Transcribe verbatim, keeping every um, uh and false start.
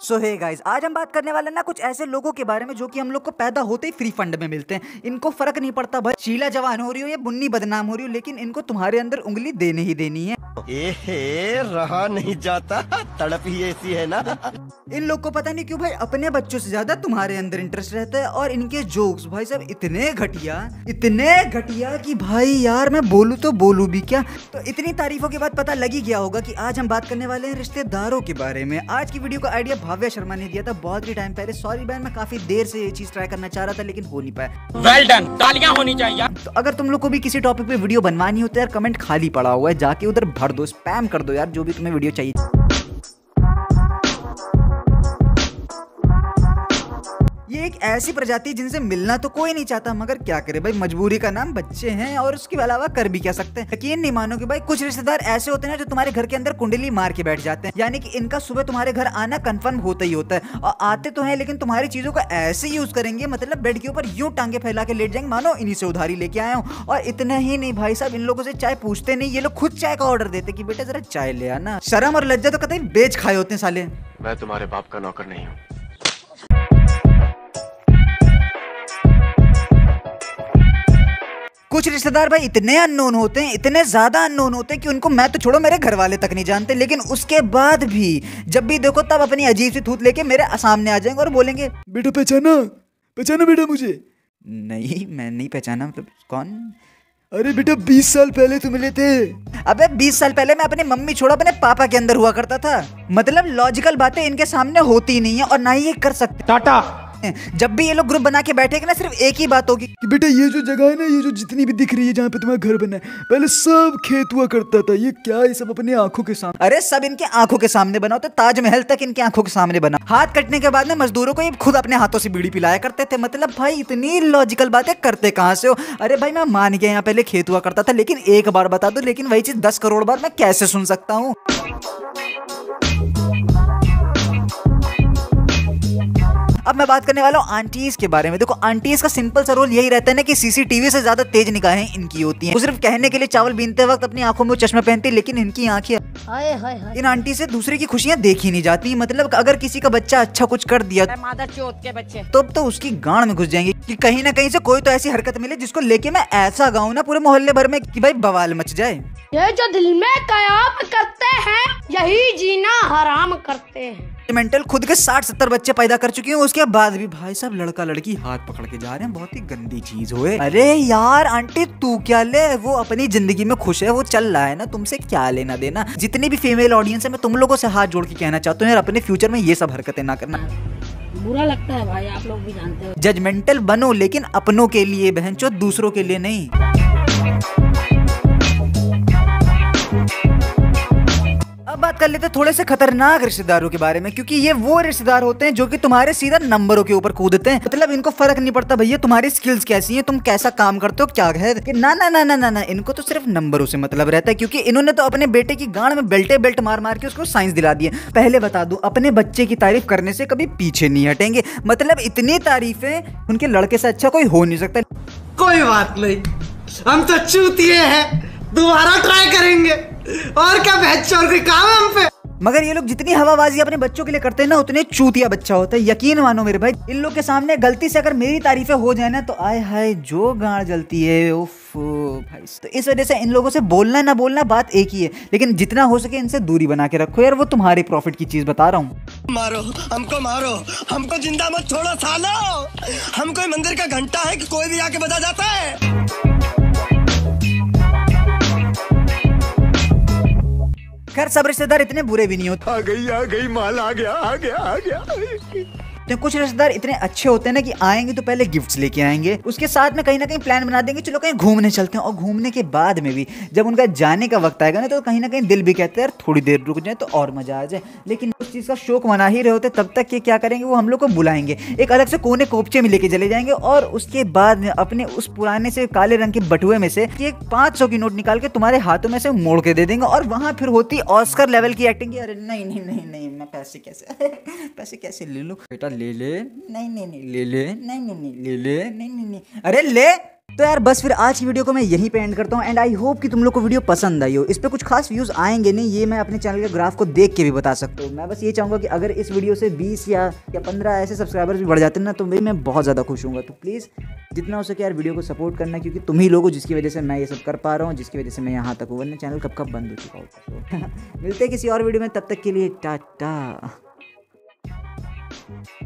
सो hey guys, आज हम बात करने वाले ना कुछ ऐसे लोगों के बारे में जो कि हम लोग को पैदा होते ही फ्री फंड में मिलते हैं। इनको फर्क नहीं पड़ता भाई शीला जवान हो रही हो या बुन्नी बदनाम हो रही हो, लेकिन इनको तुम्हारे अंदर उंगली देने ही देनी है। एहे, रहा नहीं जाता, तड़प ही ऐसी है ना। इन लोग को पता नहीं क्यों भाई अपने बच्चों से ज्यादा तुम्हारे अंदर इंटरेस्ट रहता है। और इनके जोक्स भाई सब इतने घटिया इतने घटिया कि भाई यार मैं बोलूं तो बोलूं भी क्या। तो इतनी तारीफों के बाद पता लग ही गया होगा कि आज हम बात करने वाले हैं रिश्तेदारों के बारे में। आज की वीडियो का आइडिया भाव्या शर्मा ने दिया था बहुत ही टाइम पहले। सॉरी बहन, मैं काफी देर से ये चीज ट्राई करना चाह रहा था लेकिन हो नहीं पाया। वेल डन, तालियां होनी चाहिए। तो अगर तुम लोग को भी किसी टॉपिक पे वीडियो बनवानी हो तो यार कमेंट खाली पड़ा हुआ है, जाके उधर भर दो, स्पैम कर दो यार जो भी तुम्हें वीडियो चाहिए। ये एक ऐसी प्रजाति जिनसे मिलना तो कोई नहीं चाहता, मगर क्या करे भाई, मजबूरी का नाम बच्चे हैं और उसके अलावा कर भी क्या सकते हैं। यकीन नहीं मानोगे भाई, कुछ रिश्तेदार ऐसे होते हैं जो तुम्हारे घर के अंदर कुंडली मार के बैठ जाते हैं। यानी कि इनका सुबह तुम्हारे घर आना कंफर्म होता ही होता है। और आते तो हैं लेकिन तुम्हारी चीजों का ऐसे यूज करेंगे, मतलब बेड के ऊपर यूं टांगे फैला के लेट जाएंगे मानो इन्हीं से उधारी लेके आया हूँ। और इतना ही नहीं भाई साहब, इन लोगों से चाय पूछते नहीं, ये लोग खुद चाय का ऑर्डर देते कि बेटा जरा चाय ले आना। शर्म और लज्जा तो कतई बेच खाए होते हैं साले। मैं तुम्हारे बाप का नौकर नहीं हूँ। कुछ रिश्तेदार भाई इतने अननोन होते हैं, इतने ज्यादा अननोन होते हैं कि उनको मैं तो छोड़ो मेरे घर वाले तक नहीं जानते, लेकिन उसके बाद भी जब भी देखो तब अपनी अजीब सी थूत लेके मेरे सामने आ जाएंगे और बोलेंगे बेटा पहचाना पहचाना बेटा मुझे। नहीं मैं नहीं पहचाना, मतलब कौन? अरे बेटा बीस साल पहले तुम मिले थे। अबे बीस साल पहले मैं अपनी मम्मी छोड़ो अपने पापा के अंदर हुआ करता था। मतलब लॉजिकल बातें इनके सामने होती नहीं है और ना ही ये कर सकते। टाटा। जब भी ये लोग ग्रुप बना के बैठेंगे ना सिर्फ एक ही बात होगी कि बेटा ये जो जगह है ना, ये जो जितनी भी दिख रही है जहाँ पे तुम्हारा घर बना है, पहले सब खेत हुआ करता था। ये क्या है सब अपनी आंखों के सामने? अरे सब इनके आंखों के सामने बना होता, ताजमहल तक इनके आंखों के सामने बना। हाथ कटने के बाद में मजदूरों को ये खुद अपने हाथों से बीड़ी पिलाया करते थे। मतलब भाई इतनी लॉजिकल बातें करते कहाँ से हो? अरे भाई मैं मान गया यहाँ पहले खेत हुआ करता था, लेकिन एक बार बता दो, लेकिन वही चीज दस करोड़ बार मैं कैसे सुन सकता हूँ? अब मैं बात करने वाला हूँ आंटीज के बारे में। देखो आंटीज का सिंपल सा रोल यही रहता है ना कि सीसीटीवी से ज्यादा तेज निगाहें इनकी होती हैं। वो सिर्फ कहने के लिए चावल बीनते वक्त अपनी आंखों में चश्मा पहनती, लेकिन इनकी आंखें हाय हाय हाय इन आंटी से दूसरे की खुशियां देखी नहीं जाती। मतलब अगर किसी का बच्चा अच्छा कुछ कर दिया मादर चोद के बच्चे तो अब तो उसकी गांड में घुस जाएंगे कि कहीं ना कहीं से कोई तो ऐसी हरकत मिले जिसको लेके मैं ऐसा गाऊं ना पूरे मोहल्ले भर में कि भाई बवाल मच जाए। ये जो दिल में कयाम करते हैं यही जीना हराम करते हैं। मेंटल खुद के साठ सत्तर बच्चे पैदा कर चुकी हूँ, उसके बाद भी भाई साहब लड़का लड़की हाथ पकड़ के जा रहे हैं। बहुत ही गंदी चीज हुए। अरे यार आंटी तू क्या ले, वो अपनी जिंदगी में खुश है, वो चल रहा है ना, तुमसे क्या लेना देना। जितनी भी फीमेल ऑडियंस है मैं तुम लोगों से हाथ जोड़ के कहना चाहता हूँ यार अपने फ्यूचर में ये सब हरकतें ना करना। बुरा लगता है भाई, आप लोग भी जानते हो। जजमेंटल बनो लेकिन अपनों के लिए, बहनचोद दूसरों के लिए नहीं। अब बात कर लेते हैं थोड़े से खतरनाक रिश्तेदारों के बारे में, क्योंकि ये वो रिश्तेदार होते हैं जो कि तुम्हारे सीधा नंबरों के ऊपर कूदते हैं। मतलब इनको फर्क नहीं पड़ता भैया तुम्हारी स्किल्स कैसी हैं, तुम कैसा काम करते हो, क्या है कि ना ना ना ना ना ना इनको तो सिर्फ नंबरों से मतलब रहता है। क्योंकि इन्होंने तो अपने बेटे की गांड में बेल्टे बेल्ट मार मार के उसको साइंस दिला दी है। पहले बता दूं, अपने बच्चे की तारीफ करने से कभी पीछे नहीं हटेंगे। मतलब इतनी तारीफें उनके लड़के से अच्छा कोई हो नहीं सकता। कोई बात नहीं, हम तो चूतिए हैं, दोबारा ट्राई करेंगे। और क्या बहचोर कोई काम है हम पे। मगर ये लोग जितनी हवाबाजी अपने बच्चों के लिए करते हैं ना, उतने चूतिया बच्चा होता है। यकीन मानो मेरे भाई, इन लोग के सामने गलती से अगर मेरी तारीफें हो जाए ना तो आय हाय जो गांड जलती है। उफ भाई, तो इस वजह से इन लोगों से बोलना ना बोलना बात एक ही है, लेकिन जितना हो सके इनसे दूरी बना के रखो यार। वो तुम्हारे प्रॉफिट की चीज बता रहा हूँ। मारो हमको, मारो हमको, जिंदा मत छोड़ो सालो। हम कोई मंदिर का घंटा है कि कोई भी आके बजा जाता है। खैर सब रिश्तेदार इतने बुरे भी नहीं होते। आ गई आ गई माल आ गया आ गया आ गया। तो कुछ रिश्तेदार इतने अच्छे होते हैं ना कि आएंगे तो पहले गिफ्ट्स लेके आएंगे, उसके साथ में कहीं ना कहीं प्लान बना देंगे चलो कहीं घूमने चलते हैं। और घूमने के बाद में भी जब उनका जाने का वक्त आएगा ना तो कहीं ना कहीं दिल भी कहते हैं यार थोड़ी देर रुक जाए तो और मजा आ जाए। लेकिन उस चीज़ का शौक मना ही रहे होते, तब तक ये क्या करेंगे, वो हम लोग को बुलाएंगे, एक अलग से कोने कोपचे में लेके चले जाएंगे और उसके बाद में अपने उस पुराने से काले रंग के बटुए में से एक पाँच सौ की नोट निकाल के तुम्हारे हाथों में से मोड़ के दे देंगे। और वहाँ फिर होती ऑस्कर लेवल की एक्टिंग। अरे नहीं नहीं नहीं नहीं मैं पैसे कैसे पैसे कैसे ले लूँ बेटा, ले ले, नहीं नहीं नहीं ले ले, नहीं नहीं नहीं ले ले, नहीं नहीं नहीं, अरे ले। तो यार बस फिर आज की वीडियो को मैं यहीं पे एंड करता हूँ एंड आई होप कि तुम लोग को वीडियो पसंद आई हो। इस पे कुछ खास व्यूज़ आएंगे नहीं, ये मैं अपने चैनल के ग्राफ को देख के भी बता सकता हूँ। मैं बस ये चाहूँगा कि अगर इस वीडियो से बीस या या पंद्रह ऐसे सब्सक्राइबर्स भी बढ़ जाते हैं ना, तो भाई मैं बहुत ज़्यादा खुश हूँगा। तो प्लीज़ जितना हो सके यार वीडियो को सपोर्ट करना, क्योंकि तुम ही लोग हो जिसकी वजह से मैं ये सब कर पा रहा हूँ, जिसकी वजह से मैं यहाँ तक हूँ, वरना चैनल कब कब बंद हो चुका होगा। तो मिलते हैं किसी और वीडियो में, तब तक के लिए टाटा।